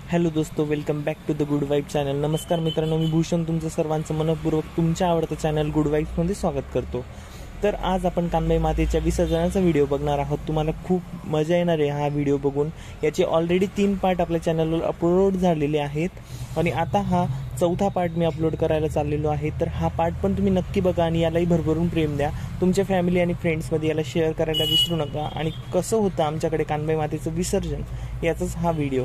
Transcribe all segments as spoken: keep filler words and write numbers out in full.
Hello दोस्तों, welcome back to the good vibe channel. नमस्कार मित्रांनो, मी भूषण तुमचं सर्वांचं मनपूर्वक तुमच्या आवडतं चॅनल गुड वाईब्समध्ये स्वागत करतो। तर आज आपण कानबाई मातेच्या विसर्जनाचा व्हिडिओ बघणार आहोत। तुम्हाला खूप मजा येणार आहे हा व्हिडिओ बघून। याचे ऑलरेडी तीन पार्ट आपल्या चॅनलवर अपलोड झालेले आहेत आणि आता हा चौथा पार्ट मी अपलोड करायला चाललेलो आहे। तर हा पार्ट पण तुम्ही नक्की बघा आणि यालाही भरभरून प्रेम द्या। तुमच्या फॅमिली आणि फ्रेंड्समध्ये याला शेअर करायला विसरू नका। आणि कसं होतं आमच्याकडे कानबाई मातेचं विसर्जन याचाच हा व्हिडिओ।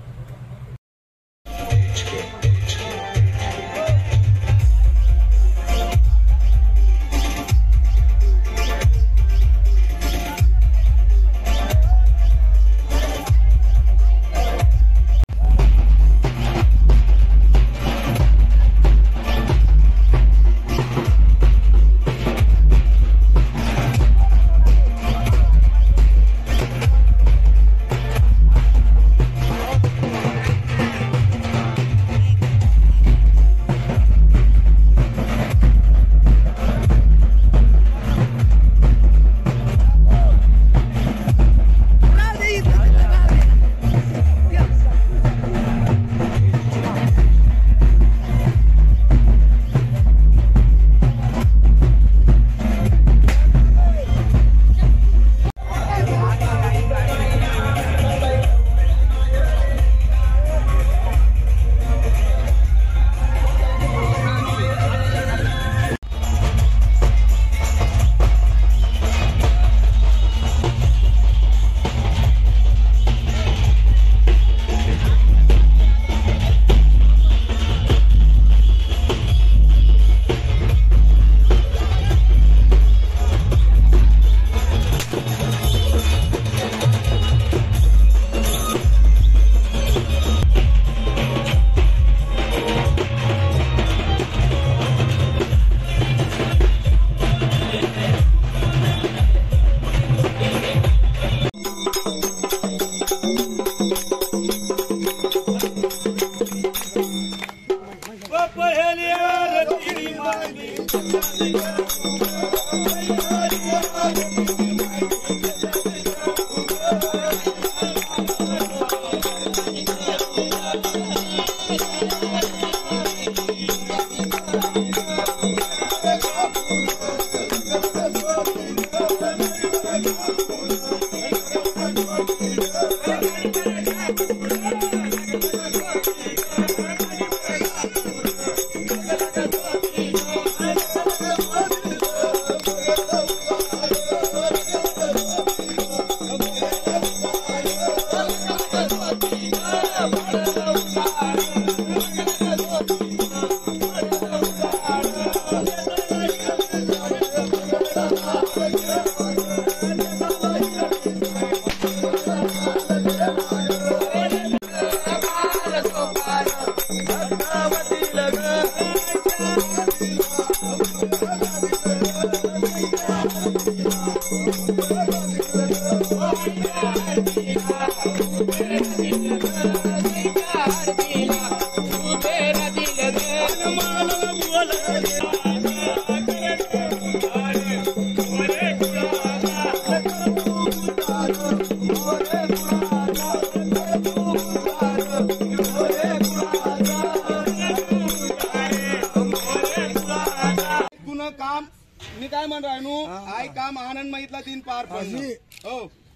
काम मी काय म्हण राहिनो आय काम आनंद माहितला तीन पार पडली हो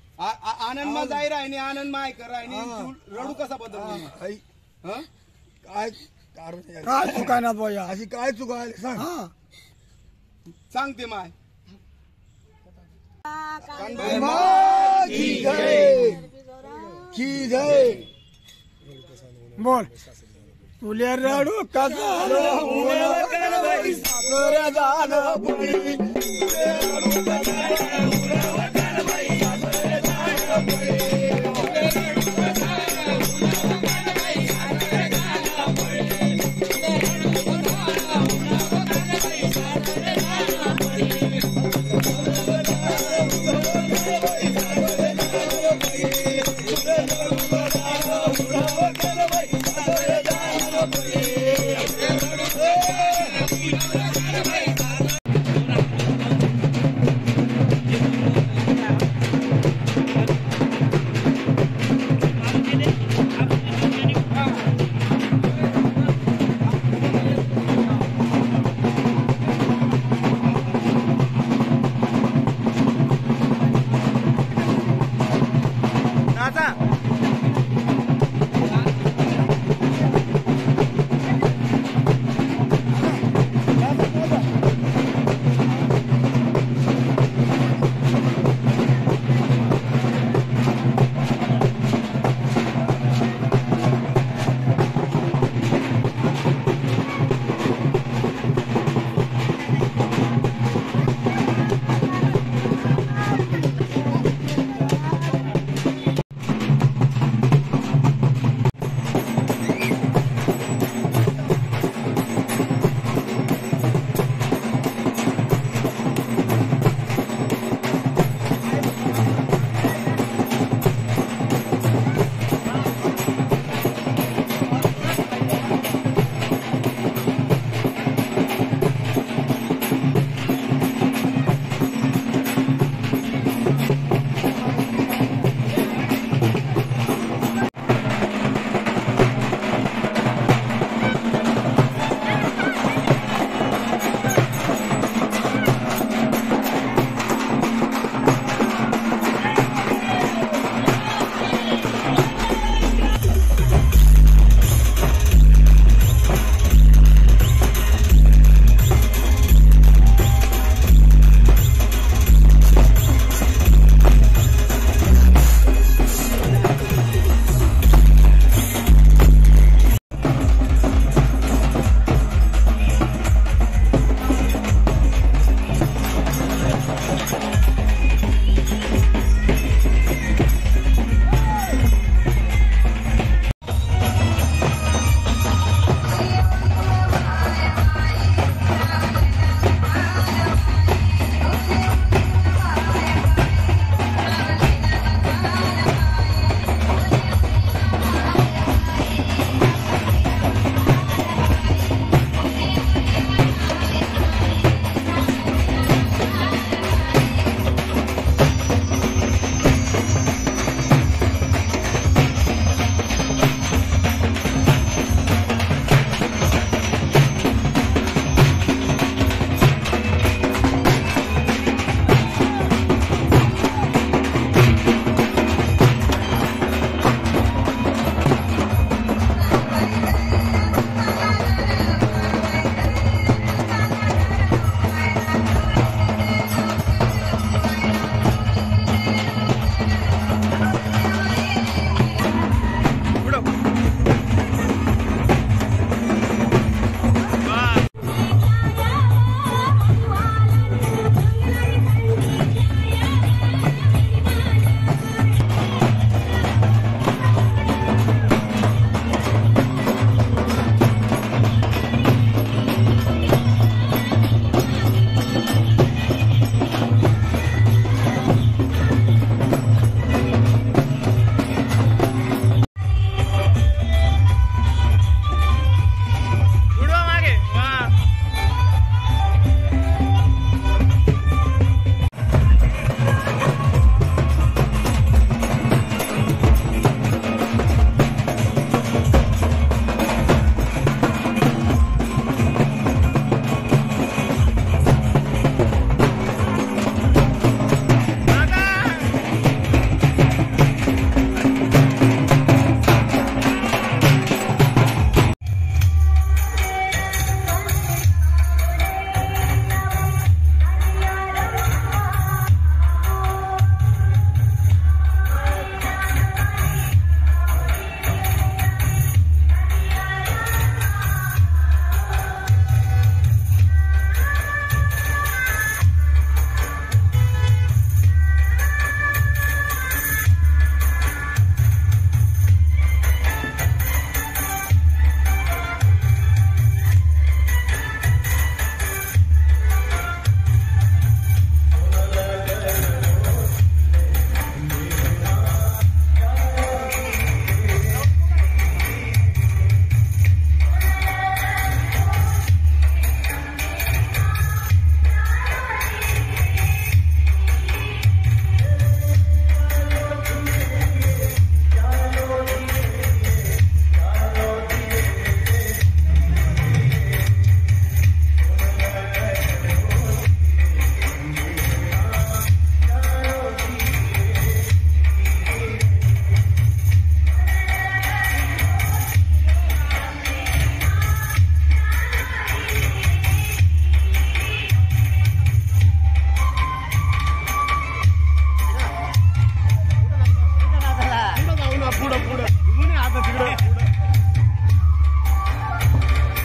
आनंद मा जाय राहिनी आनंद माय कर राहिनी रडू कसा बदल काय काय चुका ना बोया अशी काय चुका सांग सांगते माय की जय की जय बोल तुले रडू कसा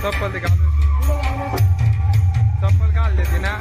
चप्पल ते घालून चप्पल घाल देते ना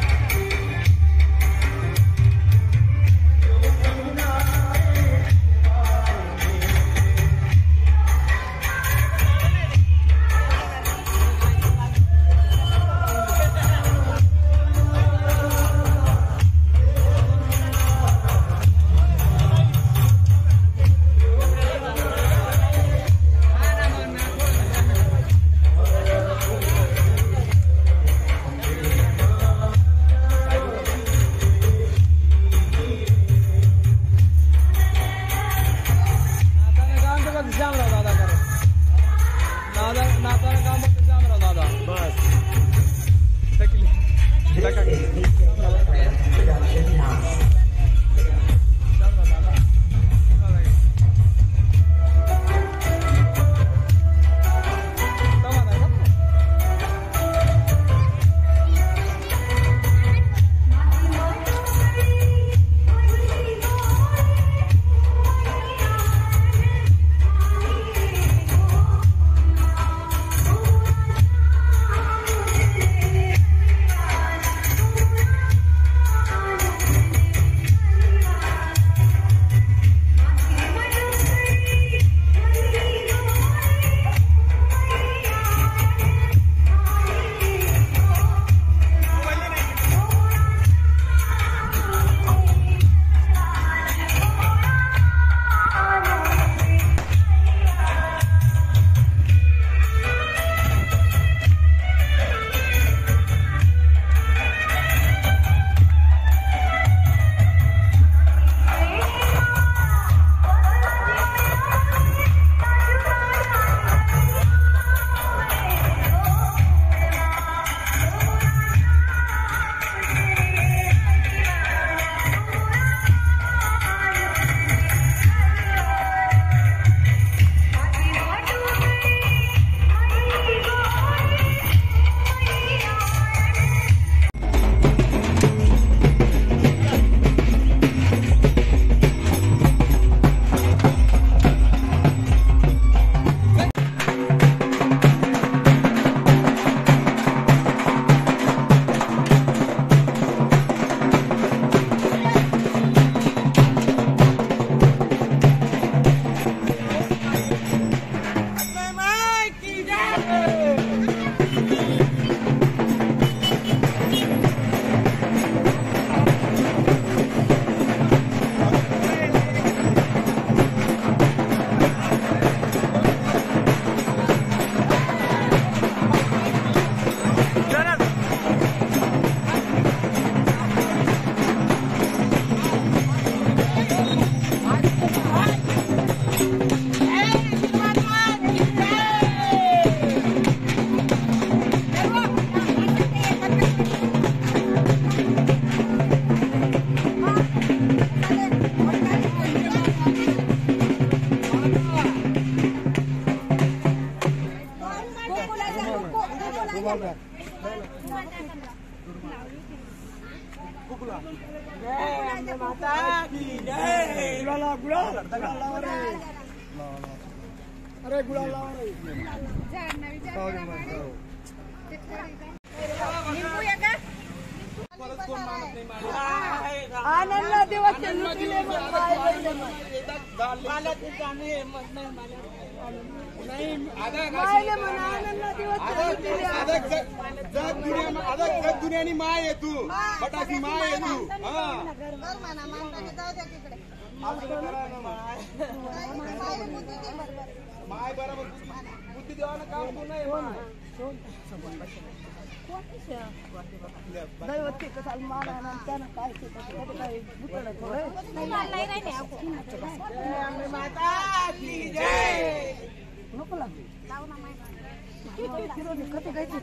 अरे गुलाल लावा आनंद दिवस दुनियानी माय आहे तू फटाकी माय आहे तू माय बरोबर बुद्धी देवानं काम तू नाही दैवत कसा मारा त्यानं काय नको लागते कधी काय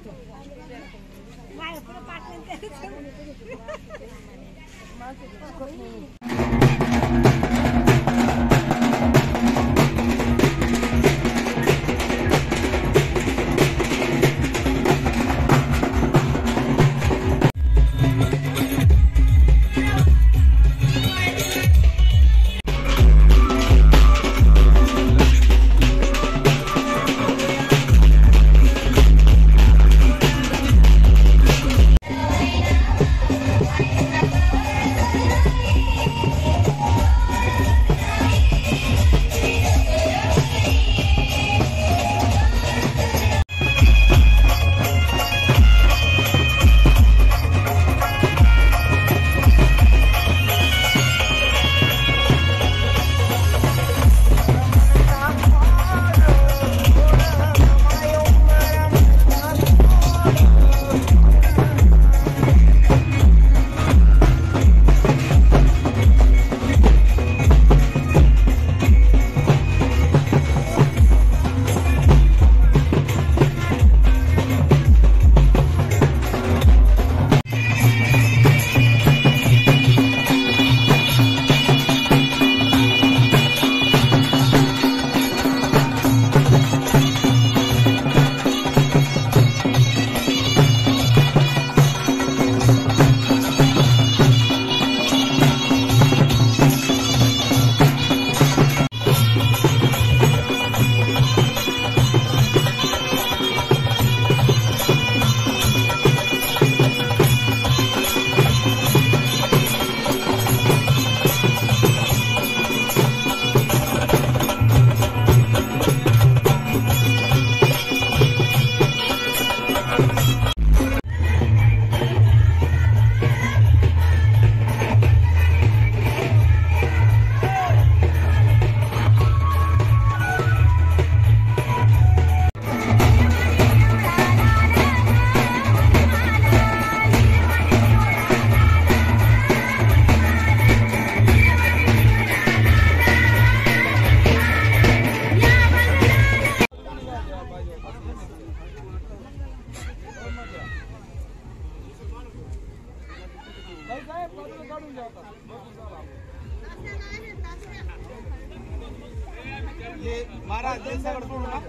ये महाराज हे सगळं सोडू ना.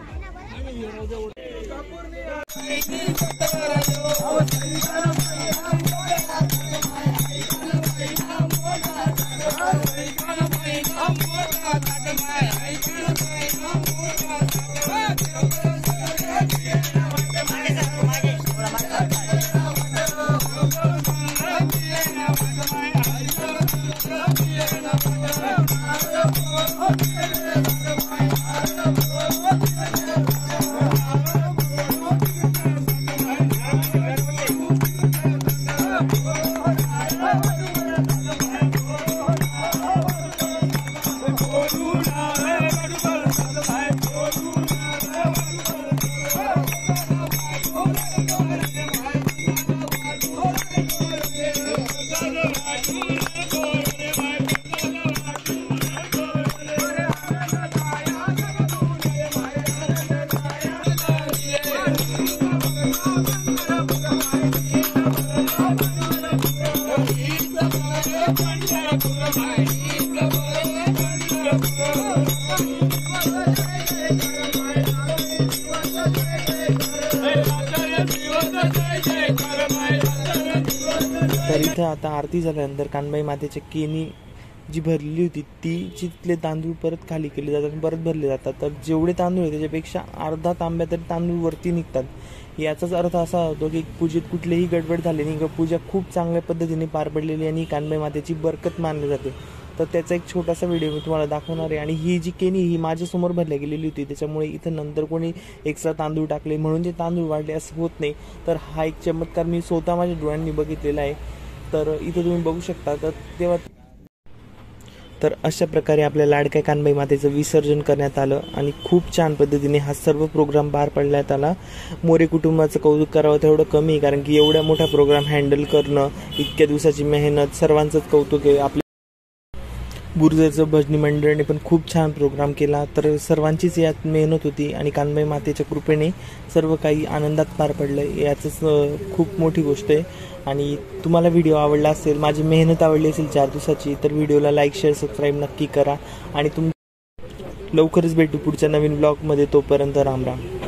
तर इथं आता आरती झाल्यानंतर कानबाई मातेच्या केनी जी भरलेली होती ती तिथले तांदूळ परत खाली केले जातात आणि परत भरले जातात. तर जेवढे तांदूळ आहे त्याच्यापेक्षा अर्धा तांब्या तरी तांदूळ वरती निघतात. याचाच अर्थ असा होतो की पूजेत कुठलीही गडबड झाली नाही, पूजा खूप चांगल्या पद्धतीने पार पडलेली आणि कानबाई मातेची बरकत मानली जाते. तर त्याचा एक छोटासा व्हिडिओ मी तुम्हाला दाखवणार आहे. आणि ही जी केनी ही माझ्यासमोर भरल्या गेलेली होती, त्याच्यामुळे इथं नंतर कोणी एक्स्ट्रा तांदूळ टाकले म्हणून ते तांदूळ वाढले असं होत नाही. तर हा एक चमत्कार मी स्वतः माझ्या डोळ्यांनी बघितलेला आहे. तर इथं तुम्ही बघू शकता. तर तेव्हा तर अशा प्रकारे आपल्या लाडक्या कानबाई मातेचं विसर्जन करण्यात आलं आणि खूप छान पद्धतीने हा सर्व प्रोग्राम पार पडण्यात आला. मोरे कुटुंबाचं कौतुक करावं तेवढं कमी आहे, कारण की एवढ्या मोठा प्रोग्राम हँडल करणं, इतक्या दिवसाची मेहनत, सर्वांचंच कौतुक आहे. आपल्या बुर्जेचं भजनी मंडळाने पण खूप छान प्रोग्राम केला. तर सर्वांचीच यात मेहनत होती आणि कानबाई मातेच्या कृपेने सर्व काही आनंदात पार पडलं, याचंच खूप मोठी गोष्ट आहे. आणि तुम्हाला व्हिडिओ आवडला असेल, माझी मेहनत आवडली असेल चार दिवसाची, तर व्हिडिओला लाईक शेअर सबस्क्राईब नक्की करा. आणि तुम लवकरच भेटू पुढच्या नवीन ब्लॉगमध्ये. तोपर्यंत राम राम.